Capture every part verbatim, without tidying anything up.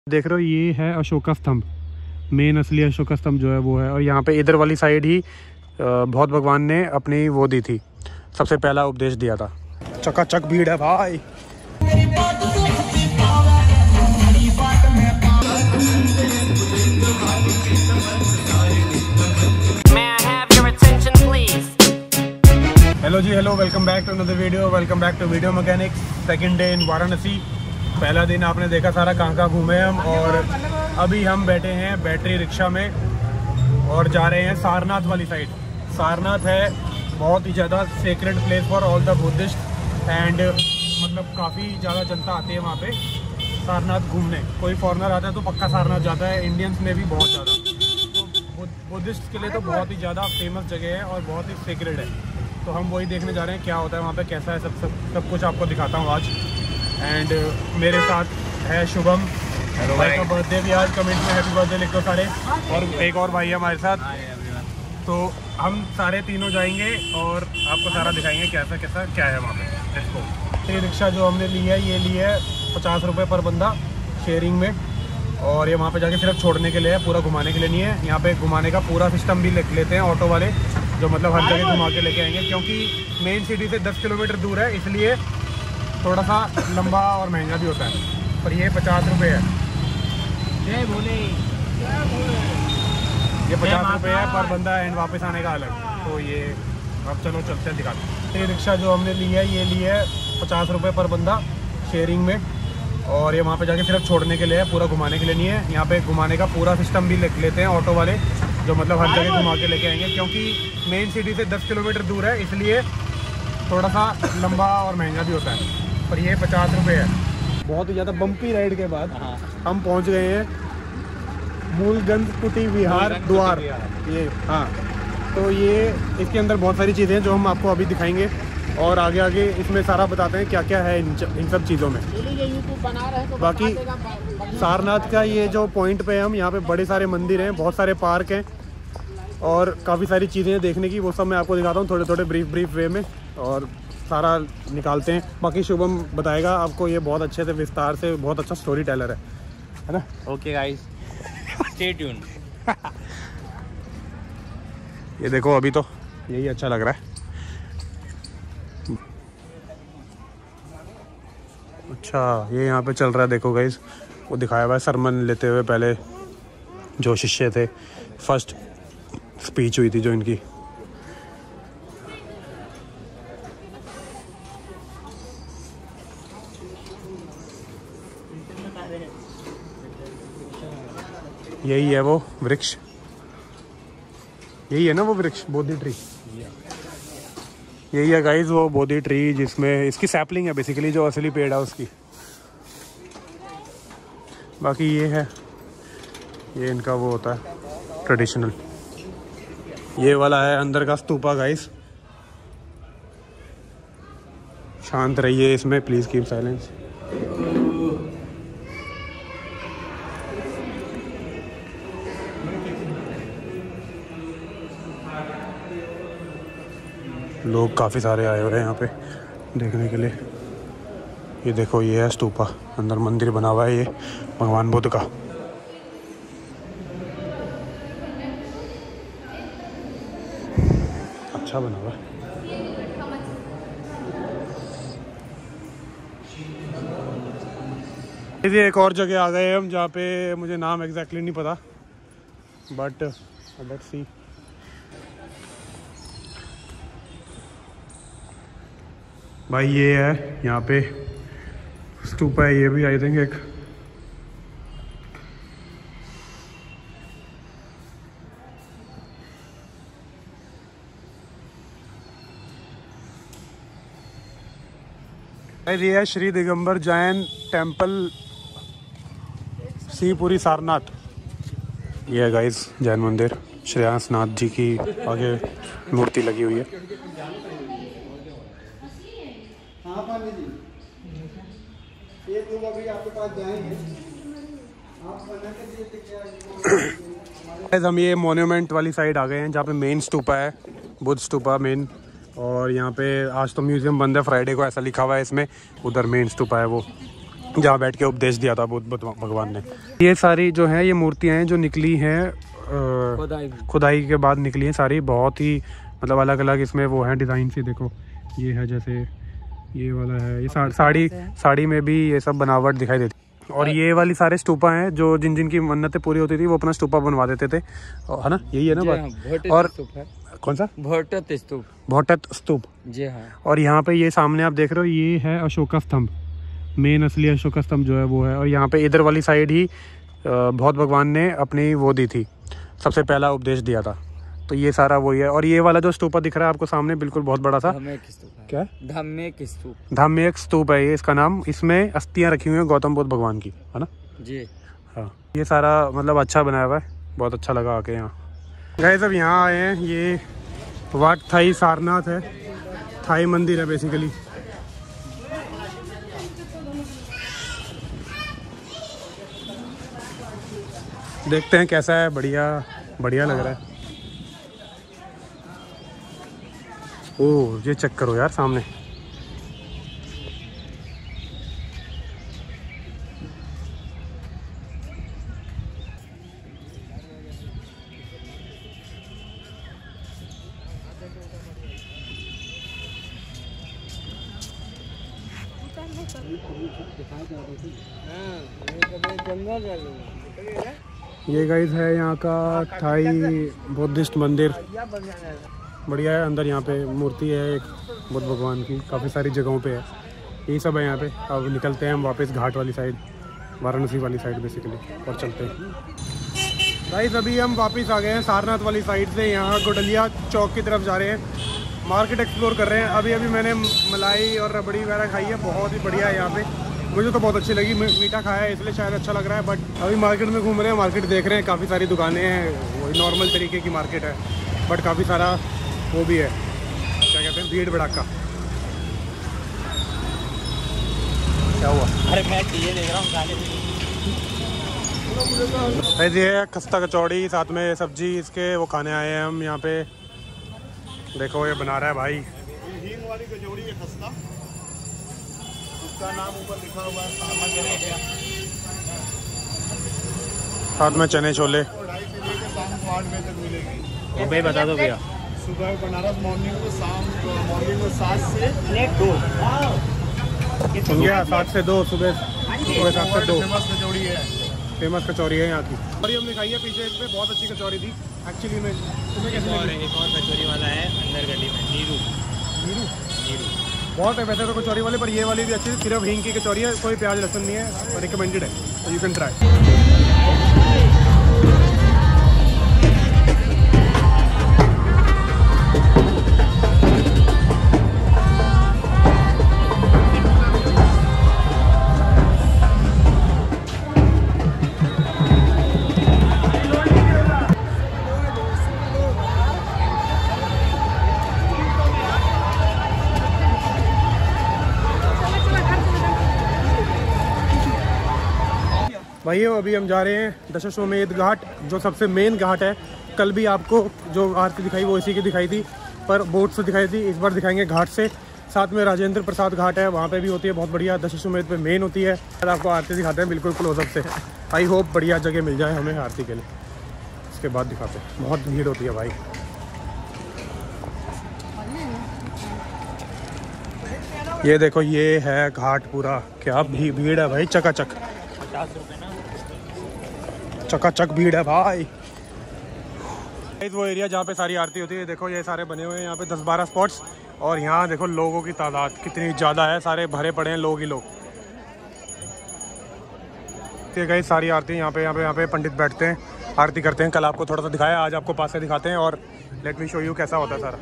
देख रहे हो ये है अशोका स्तंभ, मेन असली अशोका स्तंभ जो है वो है। और यहाँ पे इधर वाली साइड ही बौद्ध भगवान ने अपनी वो दी थी, सबसे पहला उपदेश दिया था। चकाचक भीड़ है भाई। हेलो जी, hello, welcome back to another video. Welcome back to Video Mechanics. Second day in Varanasi. पहला दिन आपने देखा सारा कहाँ कहाँ घूमे हम, और अभी हम बैठे हैं बैटरी रिक्शा में और जा रहे हैं सारनाथ वाली साइड। सारनाथ है बहुत ही ज़्यादा sacred place for all the Buddhist and मतलब काफ़ी ज़्यादा जनता आती है वहाँ पे सारनाथ घूमने। कोई फॉरेनर आता है तो पक्का सारनाथ जाता है, इंडियंस में भी बहुत ज़्यादा। तो बुद्धिस्ट के लिए तो बहुत ही ज़्यादा फेमस जगह है और बहुत ही सेक्रेड है। तो हम वही देखने जा रहे हैं क्या होता है वहाँ पे, कैसा है, सब सब सब कुछ आपको दिखाता हूँ आज। एंड uh, मेरे साथ है शुभम, भाई का बर्थडे भी आज, कमेंट में हैप्पी बर्थडे लिख दो सारे। और एक और भाई है हमारे साथ। तो हम सारे तीनों जाएंगे और आपको सारा दिखाएंगे कैसा कैसा क्या है वहाँ पे। इसको ये रिक्शा जो हमने ली है ये ली है पचास रुपये पर बंदा शेयरिंग में, और ये वहाँ पे जाके सिर्फ छोड़ने के लिए है, पूरा घुमाने के लिए नहीं है। यहाँ पे घुमाने का पूरा सिस्टम भी लेते हैं ऑटो वाले, जो मतलब हर जगह घुमा के लेके आएंगे, क्योंकि मेन सिटी से दस किलोमीटर दूर है, इसलिए थोड़ा सा लंबा और महंगा भी होता है। पर ये पचास रुपये है। जय भोले। ये पचास रुपये है पर बंदा एंड वापस आने का अलग। तो ये अब चलो चलते हैं दिखाते। ये रिक्शा जो हमने ली है ये ली है पचास रुपये पर बंदा शेयरिंग में, और ये वहाँ पे जाके सिर्फ छोड़ने के लिए है, पूरा घुमाने के लिए नहीं है। यहाँ पे घुमाने का पूरा सिस्टम भी लेते हैं ऑटो वाले, जो मतलब हर जगह घुमा के लेके आएंगे, क्योंकि मेन सिटी से दस किलोमीटर दूर है, इसलिए थोड़ा सा लंबा और महंगा भी होता है। पर ये पचास रुपये है। बहुत ही ज़्यादा बम्पी राइड के बाद हम पहुँच गए हैं मूलगंज कुटी विहार द्वार। ये हाँ, तो ये इसके अंदर बहुत सारी चीज़ें हैं जो हम आपको अभी दिखाएंगे, और आगे आगे इसमें सारा बताते हैं क्या क्या है इन, इन सब चीज़ों में। बाकी सारनाथ का ये जो पॉइंट पे हम, यहाँ पे बड़े सारे मंदिर हैं, बहुत सारे पार्क हैं और काफ़ी सारी चीज़ें देखने की, वो सब मैं आपको दिखाता हूँ थोड़े थोड़े ब्रीफ ब्रीफ वे में, और सारा निकालते हैं। बाकी शुभम बताएगा आपको, ये बहुत अच्छे से विस्तार से, बहुत अच्छा स्टोरी टेलर है, है ना? Okay guys, stay tune. ये देखो अभी तो यही अच्छा लग रहा है। अच्छा, ये यहाँ पे चल रहा है, देखो गाइस, वो दिखाया हुआ है सरमन लेते हुए पहले जो शिष्य थे, फर्स्ट स्पीच हुई थी जो इनकी। यही है वो वृक्ष, यही है ना वो वृक्ष, बोधि ट्री। यही है गाइस वो बोधि ट्री, जिसमें इसकी सैपलिंग है बेसिकली, जो असली पेड़ है उसकी। बाकी ये है, ये इनका वो होता है ट्रेडिशनल। ये वाला है अंदर का स्तूपा गाइस। शांत रहिए इसमें, प्लीज़ कीप साइलेंस। लोग काफ़ी सारे आए हुए हैं यहाँ पे देखने के लिए। ये देखो, ये है स्तूपा, अंदर मंदिर बना हुआ है, ये भगवान बुद्ध का। अच्छा बना हुआ है। ये एक और जगह आ गए हम, जहाँ पे मुझे नाम एग्जैक्टली नहीं पता, बट लेट्स सी। भाई ये है यहाँ पे स्तूपा है, ये भी आई थिंक एक। ये है श्री दिगंबर जैन टेम्पल, शिवपुरी सारनाथ। ये है गाइस जैन मंदिर, श्रेयांश नाथ जी की आगे मूर्ति लगी हुई है। हम ये मोन्यूमेंट वाली साइड आ गए हैं, जहाँ पे मेन स्तूपा है, बुद्ध स्तूपा मेन। और यहाँ पे आज तो म्यूजियम बंद है फ्राइडे को, ऐसा लिखा हुआ है इसमें। उधर मेन स्तूपा है वो। जहाँ बैठ के उपदेश दिया था बुद्ध भगवान ने। ये सारी जो है ये मूर्तियाँ हैं जो निकली हैं खुदाई खुदाई के बाद निकली हैं सारी, बहुत ही मतलब अलग अलग इसमें वो है डिज़ाइन से। देखो ये है जैसे ये वाला है, ये सा, साड़ी साड़ी में भी ये सब बनावट दिखाई देती। और ये वाली सारे स्तूपा हैं जो जिन जिन की मन्नतें पूरी होती थी वो अपना स्तूपा बनवा देते थे, है ना? यही है ना बात। और कौन सा? भोटत स्तूप। भोटत स्तूप जी हाँ। और यहाँ पे ये सामने आप देख रहे हो ये है अशोका स्तंभ, मेन असली अशोका स्तंभ जो है वो है। और यहाँ पे इधर वाली साइड ही बौद्ध भगवान ने अपनी वो दी थी, सबसे पहला उपदेश दिया था। तो ये सारा वही है। और ये वाला जो स्तूपा दिख रहा है आपको सामने बिल्कुल बहुत बड़ा सा, क्या धाम्यक स्तूप। धाम्यक स्तूप है ये इसका नाम। इसमें अस्थियां रखी हुई हैं गौतम बुद्ध भगवान की, है ना जी हाँ। ये सारा मतलब अच्छा बनाया हुआ है, बहुत अच्छा लगा आके यहाँ। गए सब यहाँ आए हैं, ये वाट थाई सारनाथ है, थाई मंदिर है बेसिकली। देखते हैं कैसा है, बढ़िया बढ़िया लग रहा है। ओह ये चेक करो यार सामने, ये गाइस है यहाँ का थाई बुद्धिस्ट मंदिर, बढ़िया है। अंदर यहाँ पे मूर्ति है एक बुद्ध भगवान की, काफ़ी सारी जगहों पे है। यही सब है यहाँ पे। अब निकलते हैं हम वापस घाट वाली साइड, वाराणसी वाली साइड बेसिकली, और चलते हैं। गाइस अभी हम वापस आ गए हैं सारनाथ वाली साइड से, यहाँ गोडलिया चौक की तरफ जा रहे हैं, मार्केट एक्सप्लोर कर रहे हैं। अभी अभी मैंने मलाई और रबड़ी वगैरह खाई है, बहुत ही बढ़िया है यहाँ पे, मुझे तो बहुत अच्छी लगी। मीठा खाया है इसलिए शायद अच्छा लग रहा है। बट अभी मार्केट में घूम रहे हैं, मार्केट देख रहे हैं, काफ़ी सारी दुकानें हैं, वही नॉर्मल तरीके की मार्केट है, बट काफ़ी सारा वो भी है, क्या कहते हैं, भीड़ भड़ाका। क्या हुआ? अरे मैं ये देख रहा हूँ गाने। ये है खस्ता कचौड़ी, साथ में सब्जी इसके, वो खाने आए हैं हम यहाँ पे। देखो ये बना रहा है भाई, हींग वाली कचौड़ी है खस्ता, उसका नाम ऊपर लिखा हुआ है। साथ में चने छोले, ढाई से लेकर शाम को आठ बजे तक मिलेगी। भाई बता दो भैया, सुबह बनारस मॉर्निंग में, शाम मॉर्निंग में सात से दो, सात से दो, सुबह सुबह सात से दो। फेमस कचौड़ी है, फेमस कचौरी है यहाँ की। और हमने खाई है पीछे, इसमें बहुत अच्छी कचौरी थी एक्चुअली में। तुम्हें कैसे लगी? एक और कचौरी वाला है अंदर गली में, नीरू नीरू नीरू बहुत है वैसे तो कचौरी वाले, पर ये वाली भी अच्छी, सिर्फ हींग की कचौरी है, कोई प्याज लहसुन नहीं है, और रिकमेंडेड है, तो यू कैन ट्राई। भाइयों अभी हम जा रहे हैं दशाश्वमेध घाट, जो सबसे मेन घाट है। कल भी आपको जो आरती दिखाई वो इसी की दिखाई थी, पर बोट से दिखाई थी, इस बार दिखाएंगे घाट से। साथ में राजेंद्र प्रसाद घाट है, वहाँ पे भी होती है बहुत बढ़िया, दशाश्वमेध पे मेन होती है। आपको आरती दिखाते हैं बिल्कुल क्लोजअप से। आई होप बढ़िया जगह मिल जाए हमें आरती के लिए, उसके बाद दिखाते हैं। बहुत भीड़ होती है भाई। ये देखो ये है घाट पूरा, क्या भी भीड़ है भाई, चकाचक चकाचक भीड़ है भाई। वो एरिया जहाँ पे सारी आरती होती है, देखो ये सारे बने हुए हैं यहाँ पे दस बारह स्पॉट्स, और यहाँ देखो लोगों की तादाद कितनी ज़्यादा है, सारे भरे पड़े हैं लोग ही लोग। ठीक है, सारी आरती यहाँ पे यहाँ पे यहाँ पे पंडित बैठते हैं, आरती करते हैं। कल आपको थोड़ा सा दिखाया, आज आपको पास से दिखाते हैं, और लेट मी शो यू कैसा होता है सारा।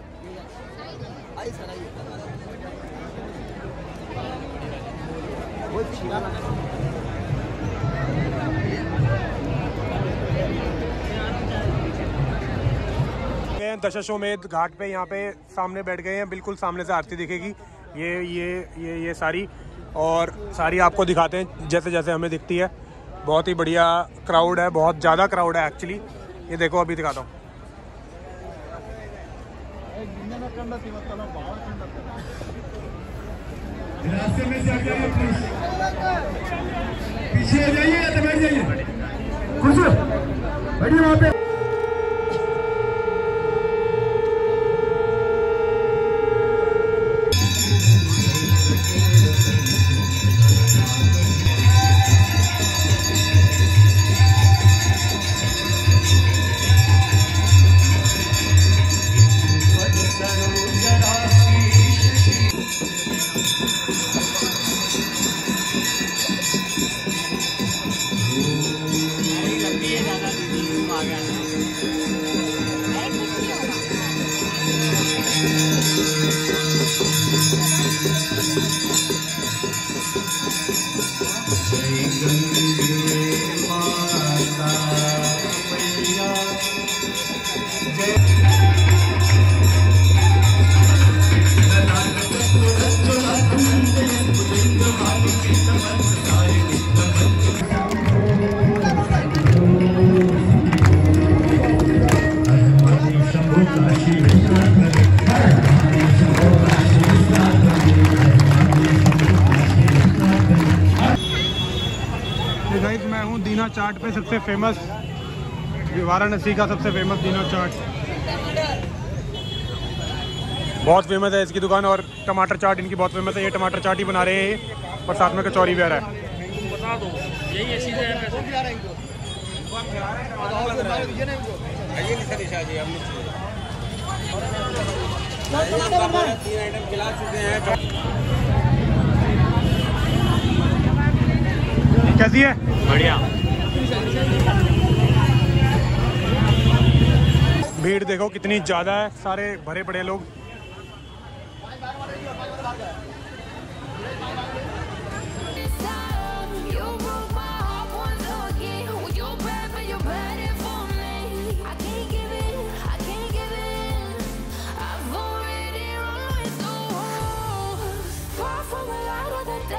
दशाश्वमेध घाट पे यहाँ पे सामने बैठ गए हैं, बिल्कुल सामने से आरती दिखेगी। ये ये ये ये सारी, और सारी आपको दिखाते हैं जैसे जैसे हमें दिखती है। बहुत ही बढ़िया क्राउड है, बहुत ज़्यादा क्राउड है एक्चुअली। ये देखो अभी दिखाता हूँ। रास्ते में से आ जाइए प्लीज, पीछे हो जाइए या तो बैठ जाइए, कुर्सी बैठिए वहाँ पे। गाइस मैं हूँ दीना चाट पे, सबसे फेमस वाराणसी का सबसे फेमस दीना चाट, बहुत फेमस है इसकी दुकान। और टमाटर चाट इनकी बहुत फेमस है, ये टमाटर चाट ही बना रहे हैं और साथ में कचौरी भी आ रहा है। बता दो यही ऐसी है कैसी है? बढ़िया। भीड़ देखो कितनी ज़्यादा है, सारे भरे पड़े लोग।